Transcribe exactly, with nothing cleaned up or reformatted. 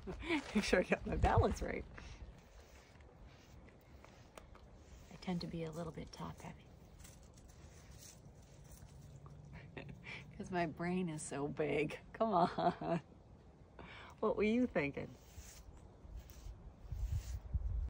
Make sure I got my balance right. I tend to be a little bit top heavy. Because my brain is so big. Come on. What were you thinking?